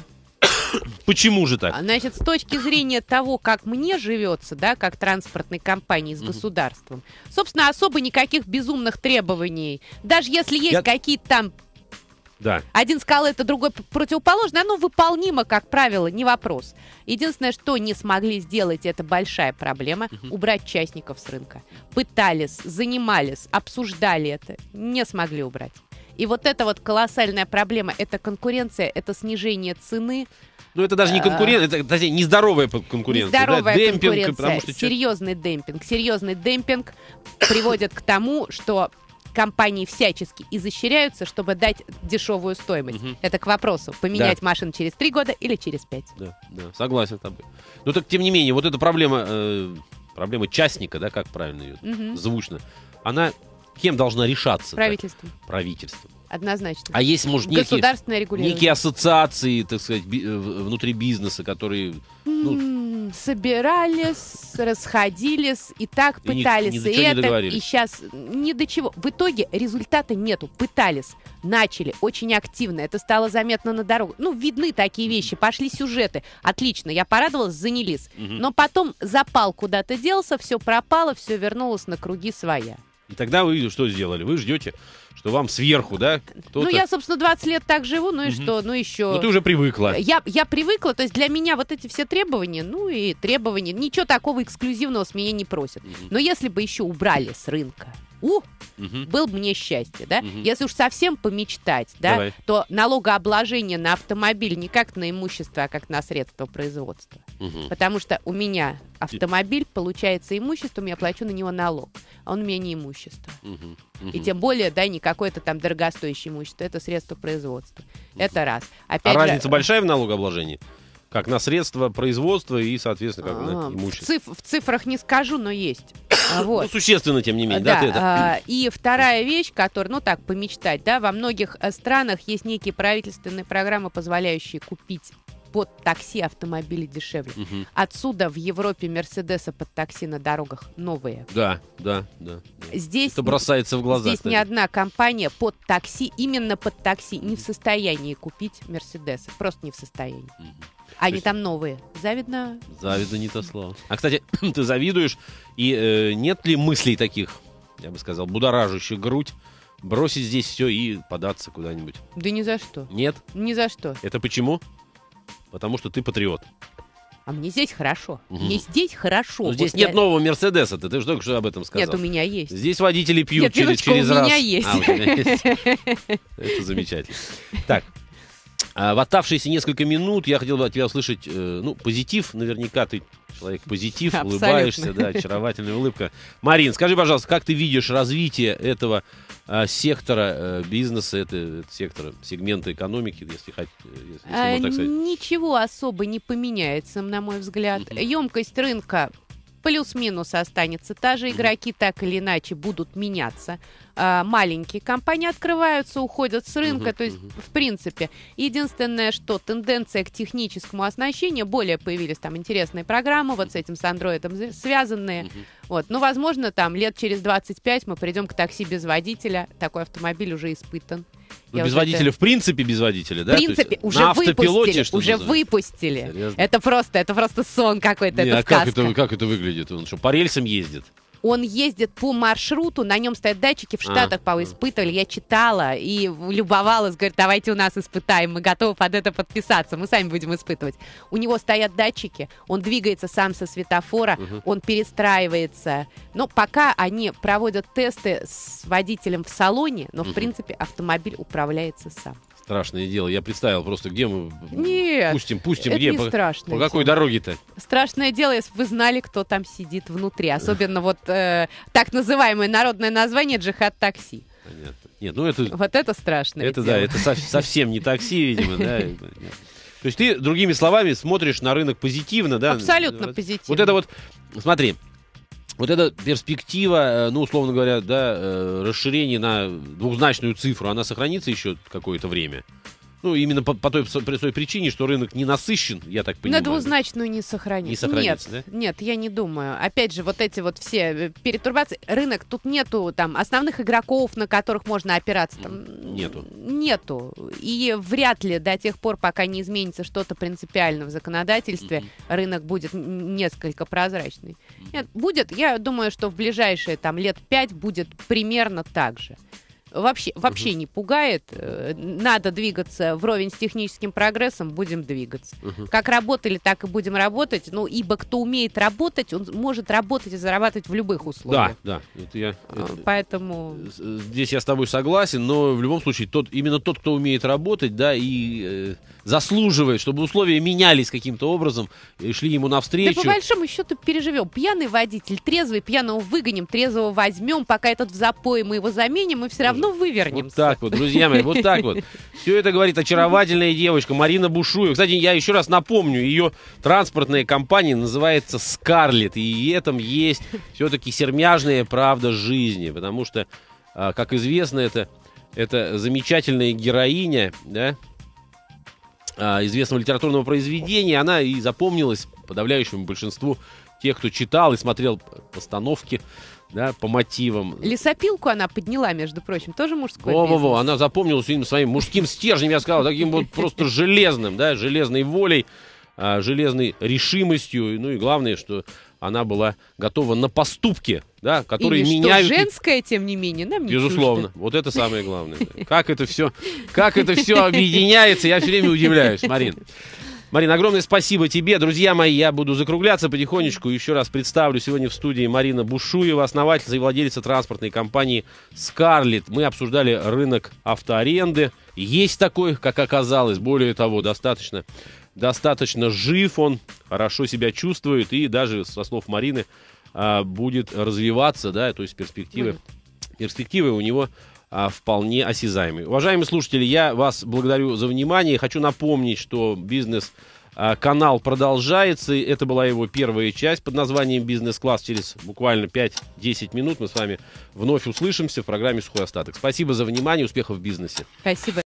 Почему же так? А, Значит, с точки зрения того, как мне живется, да, как транспортной компании с Мгм. государством, собственно, особо никаких безумных требований. Даже если есть Я- какие-то там... Да. Один сказал это, другой п- противоположно, оно выполнимо, как правило, не вопрос. Единственное, что не смогли сделать, это большая проблема, Мгм. убрать частников с рынка. Пытались, занимались, обсуждали это, не смогли убрать. И вот эта вот колоссальная проблема, это конкуренция, это снижение цены, Ну, это даже не А. конкуренция, это, точнее, нездоровая п- конкуренция. да, нездоровая демпинг, конкуренция, потому что чё- серьезный демпинг. Серьезный демпинг приводит к тому, что компании всячески изощряются, чтобы дать дешевую стоимость. Мгм. Это к вопросу, поменять машину через три года или через пять. Да, да, согласен с тобой. Но так, тем не менее, вот эта проблема, э, проблема частника, да, как правильно ее Мгм. звучно, она кем должна решаться? Правительством. Правительством. Однозначно. А есть, может, некие, Государственное регулирование. некие ассоциации, так сказать, би- э, в- внутри бизнеса, которые... ну, М, Собирались, расходились, и так И ни- пытались, ни до и чего не это, договорились. и сейчас ни до чего. В итоге результата нету. Пытались, начали очень активно. Это стало заметно на дорогах. Ну, видны такие вещи, пошли сюжеты. Отлично, я порадовалась, занялись. мгм. Но потом запал куда-то делся, все пропало, все вернулось на круги своя. И тогда вы что сделали? Вы ждете, что вам сверху, да, кто-то... Ну, я, собственно, двадцать лет так живу, ну и Мгм. что, ну еще... Ну, ты уже привыкла. Я, я привыкла, то есть для меня вот эти все требования, ну и требования, ничего такого эксклюзивного с меня не просят. Мгм. Но если бы еще убрали с рынка, у, Мгм. был бы мне счастье, да? Мгм. Если уж совсем помечтать, да, Давай. то налогообложение на автомобиль не как на имущество, а как на средства производства. Мгм. Потому что у меня автомобиль, получается имуществом, я плачу на него налог, а он у меня не имущество. Мгм. И Мгм. тем более, да, не какое-то там дорогостоящее имущество, это средство производства. Это раз. А Опять же, разница большая в налогообложении? Как на средства производства и, соответственно, как А, на в, имущество. циф- в цифрах не скажу, но есть. А, Ну, Вот. существенно, тем не менее, да, Да, ты это? а, и вторая вещь, которая, ну так, помечтать, да, во многих э, странах есть некие правительственные программы, позволяющие купить под такси автомобили дешевле. Мгм. Отсюда в Европе Мерседесы под такси на дорогах новые. Да, да, да. да. Здесь, Это бросается в глаза. здесь кстати. ни одна компания под такси, именно под такси, не в состоянии купить Мерседесы. Просто не в состоянии. Мгм. Они есть... там новые. Завидно? Завидно не то слово. А, кстати, ты завидуешь, и э, нет ли мыслей таких, я бы сказал, будоражащих грудь, бросить здесь все и податься куда-нибудь? Да ни за что. Нет? Ни за что. Это почему? Потому что ты патриот. А мне здесь хорошо. Угу. Мне здесь хорошо. Но здесь вот нет я... нового Мерседеса, ты, ты же только что об этом сказал. Нет, у меня есть. Здесь водители пьют нет, через, через у раз. Меня есть. А, у тебя есть. Это замечательно. Так, в оставшиеся несколько минут я хотел бы от тебя услышать, ну, позитив. Наверняка ты человек позитив, абсолютно. Улыбаешься, да, очаровательная улыбка. Марин, скажи, пожалуйста, как ты видишь развитие этого а, сектора а, бизнеса, это, это сектора, сегмента экономики, если, хоть, если, если а, можно так сказать? Ничего особо не поменяется, на мой взгляд. Mm-hmm. Емкость рынка плюс-минус останется та же. Игроки так или иначе будут меняться. А, маленькие компании открываются, уходят с рынка. Uh-huh, то есть, uh-huh. в принципе, единственное, что тенденция к техническому оснащению, более появились там интересные программы, вот с этим, с андроидом связанные. Uh-huh. Вот. Ну, возможно, там лет через двадцать пять мы придем к такси без водителя. Такой автомобиль уже испытан. Ну, без водителя, это... в принципе, без водителя, да? В принципе, уже на выпустили, что уже называется? выпустили. Серьезно? Это просто, это просто сон какой-то, Не, это а сказка. Как это, как это выглядит? Он что, по рельсам ездит? Он ездит по маршруту, на нем стоят датчики, в Штатах, а, по испытывали, я читала и любовалась, говорит, давайте у нас испытаем, мы готовы под это подписаться, мы сами будем испытывать. У него стоят датчики, он двигается сам со светофора, угу. он перестраивается. Но пока они проводят тесты с водителем в салоне, но, угу. в принципе, автомобиль управляется сам. Страшное дело. Я представил просто, где мы Нет, пустим, пустим, это где? Не по, страшное по какой дело. дороге-то? Страшное дело, если бы вы знали, кто там сидит внутри. Особенно вот э, так называемое народное название джихад-такси. Понятно. Нет, ну это... Вот это страшное Это дело. да, это со- совсем не такси, видимо, да. То есть ты, другими словами, смотришь на рынок позитивно, да? Абсолютно позитивно. Вот это вот, смотри, вот эта перспектива, ну, условно говоря, да, расширение на двухзначную цифру, она сохранится еще какое-то время? Ну, именно по, по, той, по той причине, что рынок не насыщен, я так понимаю. На двузначную не сохранится. Не сохранится, нет, да? Нет, я не думаю. Опять же, вот эти вот все перетурбации. Рынок, тут нету там основных игроков, на которых можно опираться. Там, нету. Нету. И вряд ли до тех пор, пока не изменится что-то принципиально в законодательстве, mm-hmm. рынок будет несколько прозрачный. Mm-hmm. Нет, будет, я думаю, что в ближайшие там лет пять будет примерно так же. Вообще, вообще uh-huh. не пугает. Надо двигаться вровень с техническим прогрессом, будем двигаться. Uh-huh. Как работали, так и будем работать. Ну, ибо кто умеет работать, он может работать и зарабатывать в любых условиях. Да, да. Это я, это... Поэтому... Здесь я с тобой согласен, но в любом случае тот, именно тот, кто умеет работать, да, и э, заслуживает, чтобы условия менялись каким-то образом, и шли ему навстречу. Да по большому счету переживем. Пьяный водитель, трезвый, пьяного выгоним, трезвого возьмем, пока этот в запое мы его заменим, и все равно вывернемся. Вот так вот, друзья мои, вот так вот. Все это говорит очаровательная девочка Марина Бушуева. Кстати, я еще раз напомню, ее транспортная компания называется «Скарлетт». И в этом есть все-таки сермяжная правда жизни. Потому что, как известно, это, это замечательная героиня, да, известного литературного произведения. Она и запомнилась подавляющему большинству тех, кто читал и смотрел постановки, да, по мотивам. Лесопилку она подняла, между прочим, тоже мужской Во-во-во, бизнес. она запомнилась именно своим мужским стержнем, я сказал, таким вот просто железным, да, железной волей, а, железной решимостью, ну и главное, что она была готова на поступки, да, которые Или меняют... что женское, тем не менее, нам не Безусловно, чуждо. вот это самое главное. Как это все, как это все объединяется, я все время удивляюсь, Марин. Марина, огромное спасибо тебе. Друзья мои, я буду закругляться потихонечку. Еще раз представлю, сегодня в студии Марина Бушуева, основательница и владелица транспортной компании «Скарлетт». Мы обсуждали рынок автоаренды. Есть такой, как оказалось. Более того, достаточно, достаточно жив он, хорошо себя чувствует. И даже, со слов Марины, будет развиваться, да, то есть перспективы, перспективы у него а, вполне осязаемые. Уважаемые слушатели, я вас благодарю за внимание. Хочу напомнить, что бизнес-канал продолжается. Это была его первая часть под названием «Бизнес-класс». Через буквально пять-десять минут мы с вами вновь услышимся в программе «Сухой остаток». Спасибо за внимание. Успехов в бизнесе. Спасибо.